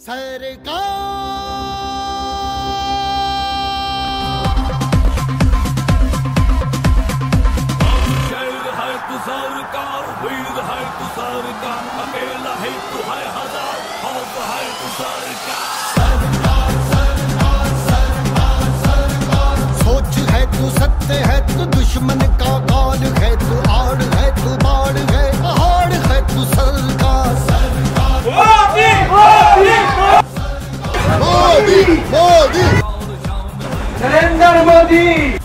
अकेला है तू है हजार, खौफ है तू सरकार। सोच है तू सत्य है तू दुश्मन का काल है तू आड़ है तू बाढ़ है पहाड़ है तू सरकार। मोदी मोदी नरेंद्र मोदी।